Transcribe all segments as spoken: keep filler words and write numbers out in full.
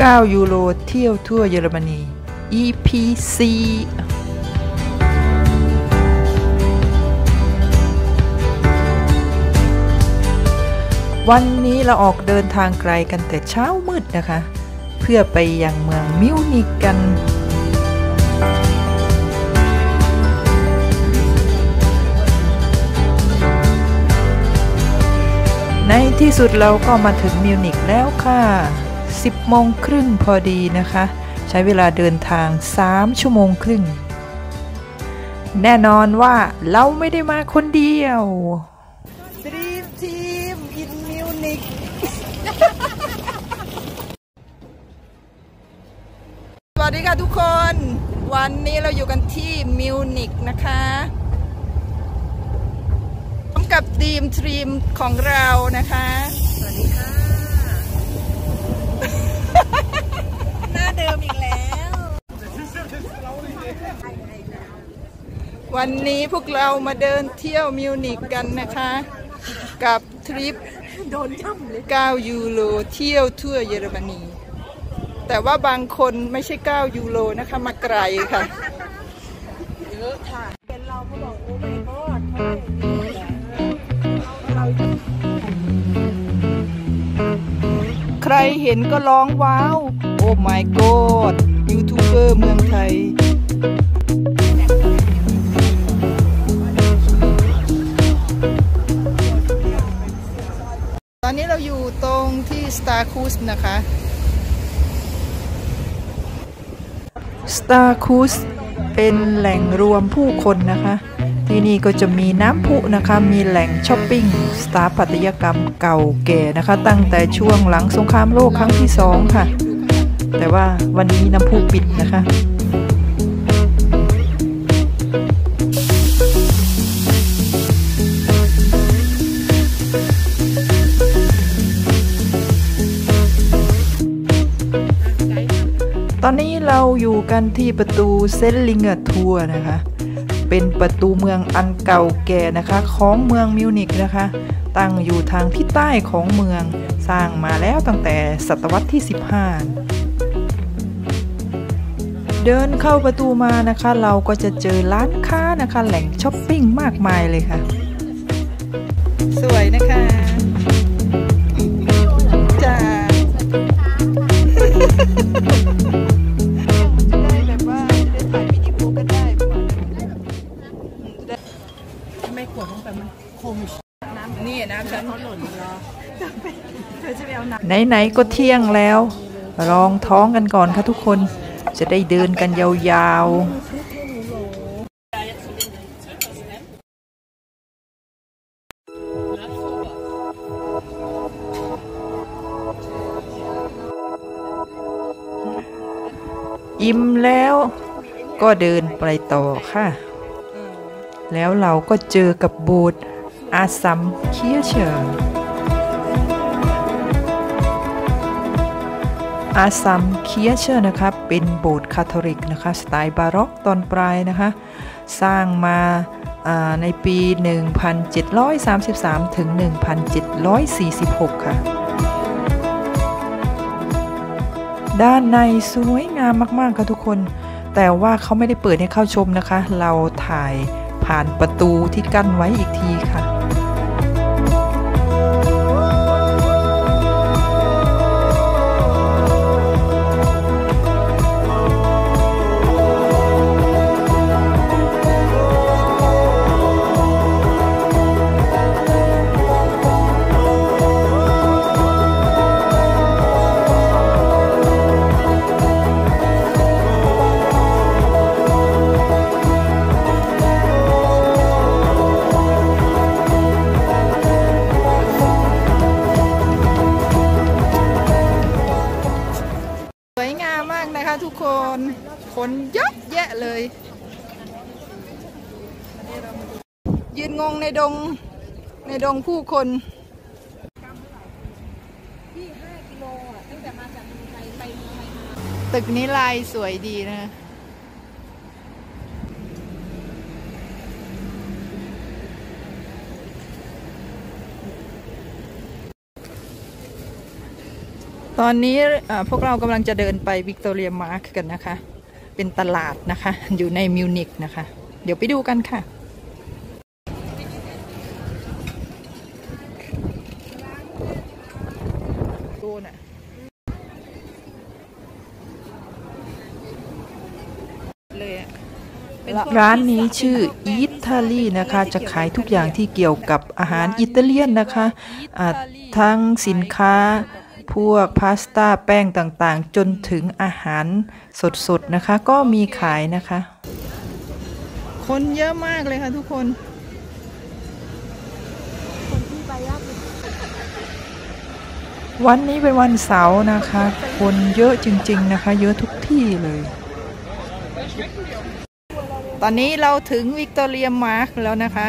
เก้า ยูโรเที่ยวทั่วเยอรมนี อี พี ซี วันนี้เราออกเดินทางไกลกันแต่เช้ามืดนะคะเพื่อไปยังเมืองมิวนิกกันในที่สุดเราก็มาถึงมิวนิกแล้วค่ะสิบโมงครึ่งพอดีนะคะใช้เวลาเดินทางสามชั่วโมงครึ่งแน่นอนว่าเราไม่ได้มาคนเดียวดรีมทีมอินมิวนิกสวัสดีค่ะทุกคนวันนี้เราอยู่กันที่มิวนิกนะคะพร้อมกับทีมทรีมของเรานะคะสวัสดีค่ะหน้าเดิมอีกแล้ววันนี้พวกเรามาเดินเที่ยวมิวนิกกันนะคะกับทริปเก้ายูโรเที่ยวทั่วเยอรมนีแต่ว่าบางคนไม่ใช่เก้ายูโรนะคะมาไกลค่ะเยอะค่ะเป็นเราเขาบอกโอ้ไม่รอดใครเห็นก็ร้องว้าวโอ้ my god ยูทูบเบอร์เมืองไทยตอนนี้เราอยู่ตรงที่ Star Cruise นะคะ Star Cruise เป็นแหล่งรวมผู้คนนะคะที่นี่ก็จะมีน้ำพุนะคะมีแหล่งช้อปปิ้งสถาปัตยกรรมเก่าแก่นะคะตั้งแต่ช่วงหลังสงครามโลกครั้งที่สองค่ะแต่ว่าวันนี้น้ำพุปิดนะคะตอนนี้เราอยู่กันที่ประตูเซนลิงเกอร์ทัวร์นะคะเป็นประตูเมืองอันเก่าแก่นะคะของเมืองมิวนิกนะคะตั้งอยู่ทางทิศใต้ของเมืองสร้างมาแล้วตั้งแต่ศตวรรษที่สิบห้าเดินเข้าประตูมานะคะเราก็จะเจอร้านค้านะคะแหล่งช้อปปิ้งมากมายเลยค่ะสวยนะคะจ้านี่นะฉันไหนๆก็เที่ยงแล้วลองท้องกันก่อนค่ะทุกคนจะได้เดินกันยาวๆอิ่มแล้วก็เดินไปต่อค่ะแล้วเราก็เจอกับโบสถ์อาซัมเคียเชอร์อาซัมเคียเชอร์นะคะเป็นโบสถ์คาทอลิกนะคะสไตล์บาร็อกตอนปลายนะคะสร้างมาในปี หนึ่งพันเจ็ดร้อยสามสิบสาม ถึง หนึ่งพันเจ็ดร้อยสี่สิบหก ค่ะด้านในสวยงามมากๆค่ะทุกคนแต่ว่าเขาไม่ได้เปิดให้เข้าชมนะคะเราถ่ายผ่านประตูที่กั้นไว้อีกทีค่ะทุกคนคนเยอะแยะเลยยืนงงในดงในดงผู้คนตึกนี้ลายสวยดีนะ ตตอนนี้พวกเรากำลังจะเดินไปวิกตอเรียมาร์กกันนะคะเป็นตลาดนะคะอยู่ในมิวนิกนะคะเดี๋ยวไปดูกันค่ะร้านนี้ชื่ออิตาลีนะคะจะขายทุกอย่างที่เกี่ยวกับอาหารอิตาเลียนนะคะทั้งสินค้าพวกพาสต้าแป้งต่างๆจนถึงอาหารสดๆนะคะก็มีขายนะคะคนเยอะมากเลยค่ะทุกคนวันนี้เป็นวันเสาร์นะคะคนเยอะจริงๆนะคะเยอะทุกที่เลยตอนนี้เราถึงวิกตอเรียมาร์กแล้วนะคะ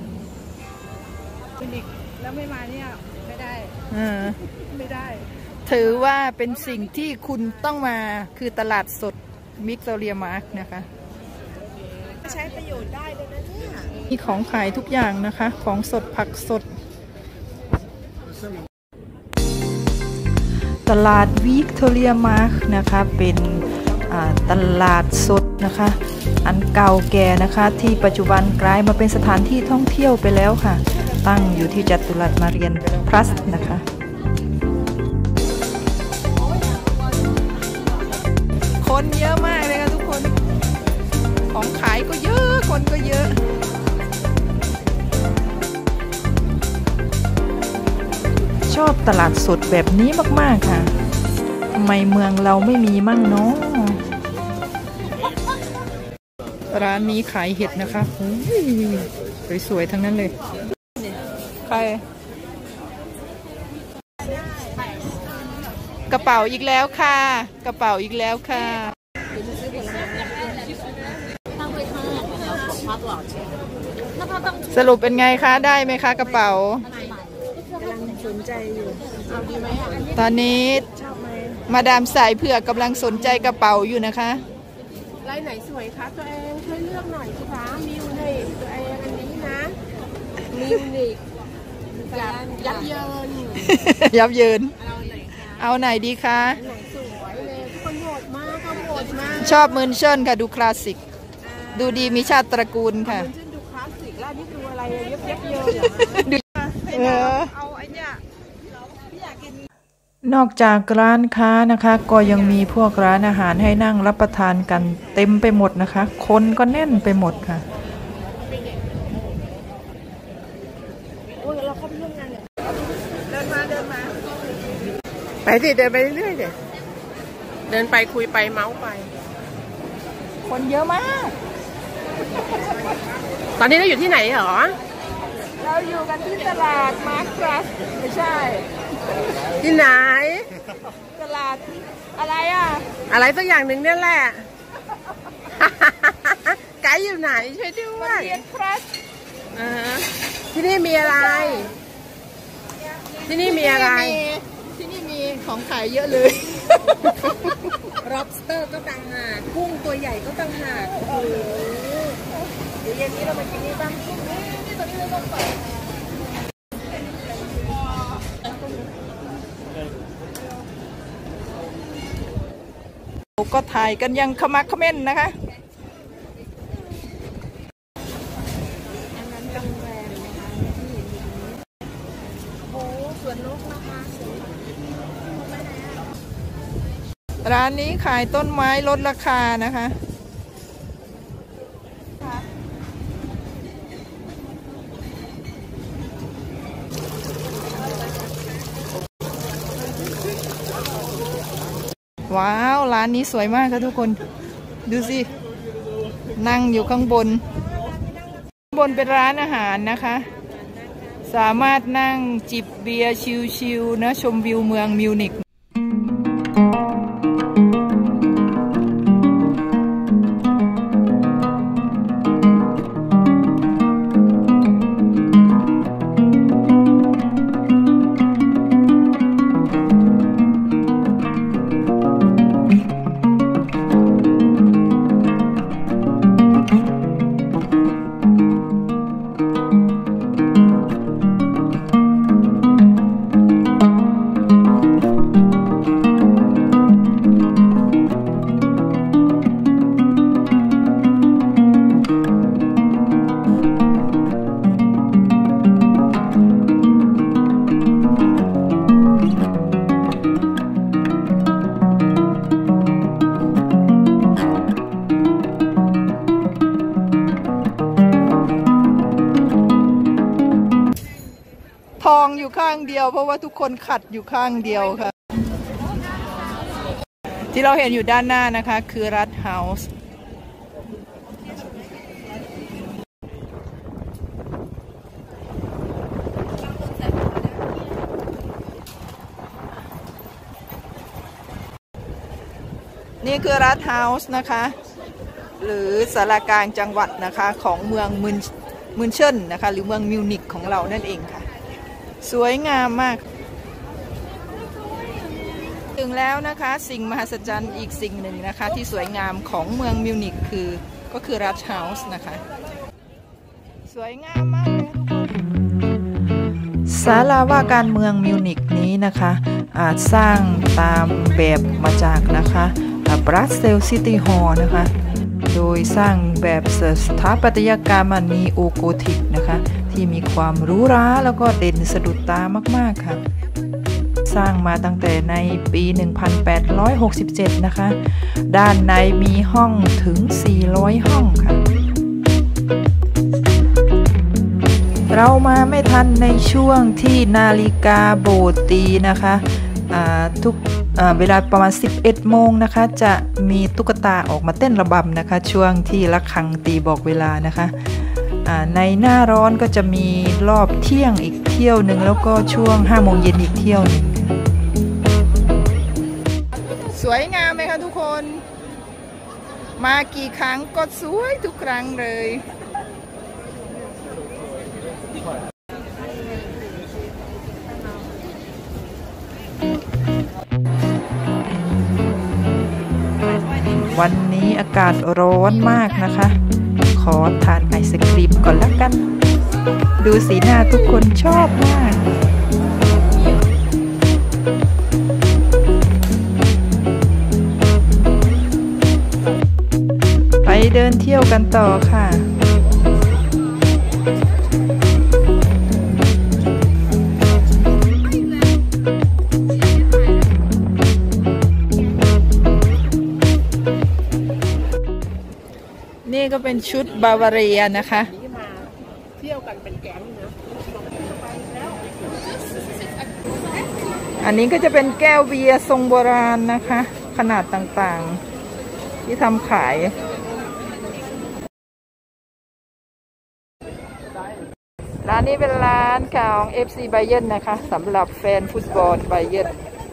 แล้วไม่มาเนี่ยไม่ได้ไม่ได้ถือว่าเป็นสิ่งที่คุณต้องมาคือตลาดสดวิกตอเรียมาร์กนะคะใช้ประโยชน์ได้เลยนะเนี่ยมีของขายทุกอย่างนะคะของสดผักสดตลาดวิกตอเรียมาร์กนะคะเป็นตลาดสดนะคะอันเก่าแก่นะคะที่ปัจจุบันกลายมาเป็นสถานที่ท่องเที่ยวไปแล้วค่ะตั้งอยู่ที่จัตุรัสมาเรียนพลัสนะคะคนเยอะมากเลยค่ะทุกคนของขายก็เยอะคนก็เยอะชอบตลาดสดแบบนี้มากๆค่ะทำไมเมืองเราไม่มีมั่งเนาะร้านนี้ขายเห็ดนะคะสวยๆทั้งนั้นเลยใครกระเป๋าอีกแล้วค่ะกระเป๋าอีกแล้วค่ะสรุปเป็นไงคะได้ไหมคะกระเป๋ากำลังสนใจอยู่ตอนนี้มาดามสายเผือกกำลังสนใจกระเป๋าอยู่นะคะลายไหนสวยคะตัวเองช่วยเลือกหน่อยสิคะมิวนิกตัวเองอันนี้นะมิวนิกยับเยินยับเยินเอาไหนดีคะสวยเลยคนโหดมากเขาโหดมากชอบมืนเชิญค่ะดูคลาสสิกดูดีมีชาติตระกูลค่ะดูคลาสสิกแล้วนี่ดูอะไรยับยับเยินเหรอเอาไอ้เนี่ยนอกจากร้านค้านะคะก็ยังมีพวกร้านอาหารให้นั่งรับประทานกันเต็มไปหมดนะคะคนก็แน่นไปหมดค่ะเราเข้าไปร่วมงานเนี่ยเดินมาเดินมาไปสิเดินไปเรื่อยๆเดี๋ยวเดินไปคุยไปเมาส์ไปคนเยอะมากตอนนี้เราอยู่ที่ไหนเหรอเราอยู่กันที่ตลาดมาร์ครัสไม่ใช่ที่ไหนตลาดอะไรอ่ะอะไรสักอย่างหนึ่งนี่แหละไกด์อยู่ไหนช่วยด้วยที่นี่มีอะไรที่นี่มีอะไรที่นี่มีของขายเยอะเลย lobster ก็ต่างหากกุ้งตัวใหญ่ก็ต่างหากเดี๋ยวเย็นนี้เรามากินนี่บ้างนี่ตอนนี้เราต้องไปก็ถ่ายกันยังขมักเขม้นนะคะร้านนี้ขายต้นไม้ลดราคานะคะว้าวร้านนี้สวยมากค่ะทุกคนดูสินั่งอยู่ข้างบนข้างบนเป็นร้านอาหารนะคะสามารถนั่งจิบเบียร์ชิลๆนะชมวิวเมืองมิวนิกอยู่ข้างเดียวเพราะว่าทุกคนขัดอยู่ข้างเดียวค่ะที่เราเห็นอยู่ด้านหน้านะคะคือรัฐเฮาส์นี่คือรัฐเฮาส์นะคะหรือสารกลางจังหวัดนะคะของเมืองมุนมุนเชินนะคะหรือเมืองมิวนิกของเรานั่นเองค่ะสวยงามมากถึงแล้วนะคะสิ่งมหัศจรรย์อีกสิ่งหนึ่งนะคะที่สวยงามของเมืองมิวนิกคือก็คือรัฐเฮาส์นะคะสวยงามมากเลยทุกคนศาลาว่าการเมืองมิวนิกนี้นะคะอาจสร้างตามแบบมาจากนะคะบรัสเซลซิตี้ฮอลล์นะคะโดยสร้างแบบสถาปัตยกรรมนีโอโกธิกนะคะที่มีความหรูหราแล้วก็เด่นสะดุดตามากๆค่ะสร้างมาตั้งแต่ในปี หนึ่งพันแปดร้อยหกสิบเจ็ด นะคะด้านในมีห้องถึง สี่ร้อย ห้องค่ะเรามาไม่ทันในช่วงที่นาฬิกาโบสถ์ตีนะคะทุกเวลาประมาณ สิบเอ็ด โมงนะคะจะมีตุ๊กตาออกมาเต้นระบำนะคะช่วงที่ระฆังตีบอกเวลานะคะในหน้าร้อนก็จะมีรอบเที่ยงอีกเที่ยวหนึ่งแล้วก็ช่วง ห้าโมงเย็นอีกเที่ยวหนึ่งสวยงามไหมคะทุกคนมากี่ครั้งก็สวยทุกครั้งเลยวันนี้อากาศร้อนมากนะคะขอทานไอศกรีมก่อนละกันดูสีหน้าทุกคนชอบมากไปเดินเที่ยวกันต่อค่ะนี่ก็เป็นชุดบาวาเรียนะคะเที่ยวกันเป็นแก๊งนะอันนี้ก็จะเป็นแก้วเบียร์ทรงโบราณนะคะขนาดต่างๆที่ทำขายร้านนี้เป็นร้านของ เอฟ ซี Bayern นะคะสำหรับแฟนฟุตบอล Bayern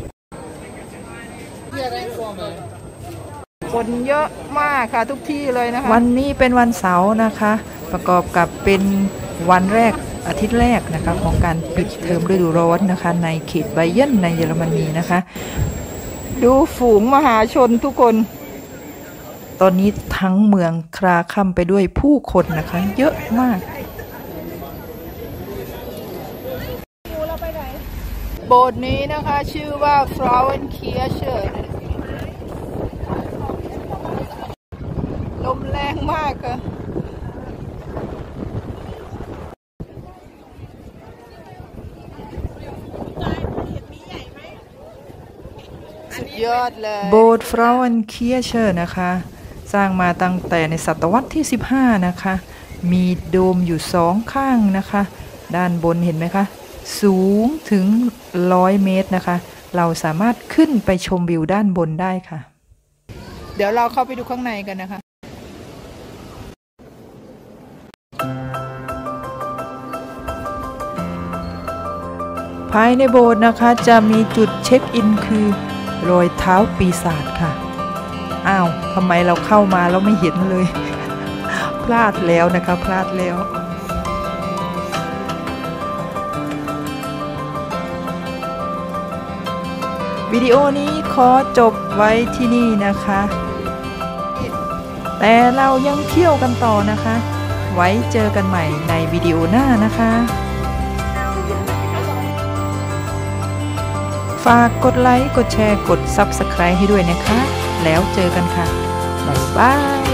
คนเยอะมากค่ะทุกที่เลยนะคะวันนี้เป็นวันเสาร์นะคะประกอบกับเป็นวันแรกอาทิตย์แรกนะคะของการปิดเทอมฤดูร้อนนะคะในเขตไบเยนในเยอรมนีนะคะดูฝูงมหาชนทุกคนตอนนี้ทั้งเมืองคลาคล่ำไปด้วยผู้คนนะคะเยอะมากโบสถ์นี้นะคะชื่อว่า Frauenkircheลมแรงมากค่ะสุดยอดเลยโบสถ์ Frauenkirche นะคะสร้างมาตั้งแต่ในศตวรรษที่สิบห้านะคะมีโดมอยู่สองข้างนะคะด้านบนเห็นไหมคะสูงถึงร้อยเมตรนะคะเราสามารถขึ้นไปชมวิวด้านบนได้ค่ะเดี๋ยวเราเข้าไปดูข้างในกันนะคะภายในโบสถ์นะคะจะมีจุดเช็คอินคือรอยเท้าปีศาจค่ะอ้าวทำไมเราเข้ามาแล้วไม่เห็นเลยพลาดแล้วนะคะพลาดแล้ววิดีโอนี้ขอจบไว้ที่นี่นะคะแต่เรายังเที่ยวกันต่อนะคะไว้เจอกันใหม่ในวิดีโอหน้านะคะฝากกดไลค์กดแชร์กด ซับสไครบ์ ให้ด้วยนะคะแล้วเจอกันค่ะบ๊ายบาย